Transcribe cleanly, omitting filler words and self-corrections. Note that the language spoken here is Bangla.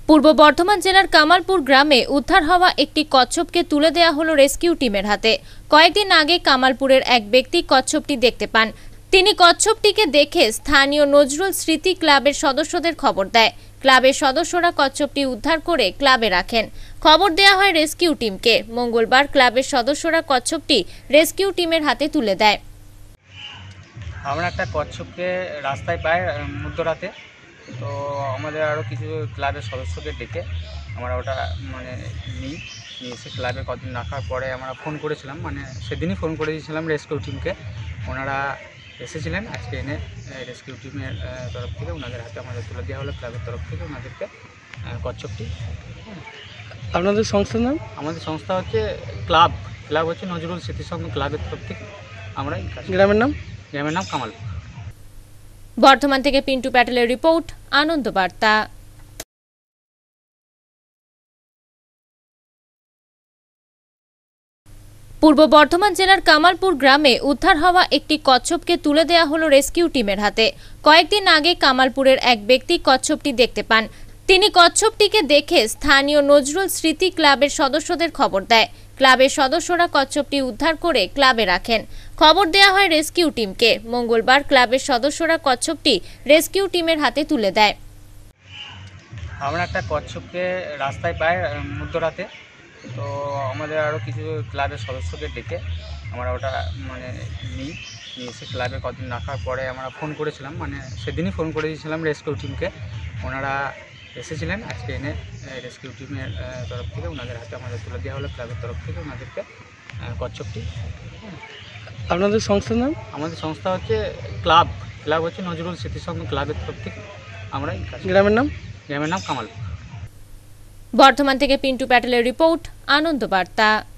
পূর্ব বর্ধমান জেলার কামালপুর গ্রামে উদ্ধার হওয়া একটি কচ্ছপকে তুলে দেওয়া হলো রেস্কিউ টিমের হাতে। কয়েকদিন আগে কামালপুরের এক ব্যক্তি কচ্ছপটি দেখতে পান। তিনি কচ্ছপটিকে দেখে স্থানীয় নজরুল স্মৃতি ক্লাবের সদস্যদের খবর দেয়। ক্লাবের সদস্যরা কচ্ছপটি উদ্ধার করে ক্লাবে রাখেন। খবর দেওয়া হয় রেস্কিউ টিমকে। মঙ্গলবার ক্লাবের সদস্যরা কচ্ছপটি রেস্কিউ টিমের হাতে তুলে দেয়। আমরা একটা কচ্ছপকে রাস্তায় পাই মধ্যরাতে, তো আমাদের আরও কিছু ক্লাবের সদস্যদের ডেকে আমরা ওটা নিয়ে এসে ক্লাবে কদিন রাখার পরে আমরা ফোন করেছিলাম, সেদিনই ফোন করে দিয়েছিলাম রেস্কিউ টিমকে। ওনারা এসেছিলেন, আজকে এনে রেস্কিউ টিমের তরফ থেকে ওনাদের হাতে আমাদের তুলে দেওয়া হলো, ক্লাবের তরফ থেকে ওনাদেরকে কচ্ছপটি। আপনাদের সংস্থার নাম? আমাদের সংস্থা হচ্ছে ক্লাব হচ্ছে নজরুল স্মৃতিসংঘ ক্লাবের তরফ থেকে। আমরা গ্রামের নাম কামালপুর। বর্ধমান থেকে পিন্টু প্যাটেলের রিপোর্ট, আনন্দ বার্তা। পূর্ব বর্ধমান জেলার কামালপুর গ্রামে উদ্ধার হওয়া একটি কচ্ছপকে তুলে দেওয়া হলো রেস্কিউ টিমের হাতে। কয়েকদিন আগে কামালপুরের এক ব্যক্তি কচ্ছপটি দেখতে পান। তিনি কচ্ছপটিকে দেখে স্থানীয় নজরুল স্মৃতি ক্লাবের সদস্যদের খবর দেয়। ক্লাবের সদস্যরা কচ্ছপটি উদ্ধার করে ক্লাবে রাখেন। খবর দেওয়া হয় রেস্কিউ টিমকে। মঙ্গলবার ক্লাবের সদস্যরা কচ্ছপটি রেস্কিউ টিমের হাতে তুলে দেয়। আমরা একটা কচ্ছপকে রাস্তায় পাই মধ্যরাতে, তো আমাদের আরও কিছু ক্লাবের সদস্যদের ডেকে আমরা ওটা নিয়ে এসে ক্লাবে কদিন রাখার পরে আমরা ফোন করেছিলাম, সেদিনই ফোন করে দিয়েছিলাম রেস্কিউ টিমকে। ওনারা এসেছিলেন, আজকে এনে রেস্কিউ টিমের তরফ থেকে ওনাদের হাতে আমাদের তুলে দেওয়া হলো, ক্লাবের তরফ থেকে ওনাদেরকে কচ্ছপটি। আপনাদের সংস্থার নাম? আমাদের সংস্থা হচ্ছে ক্লাব হচ্ছে নজরুল স্মৃতিসংঘ ক্লাবের তরফ থেকে। আমরা গ্রামের নাম কামালপুর। বর্ধমান থেকে পিন্টু প্যাটেলের রিপোর্ট, আনন্দ বার্তা।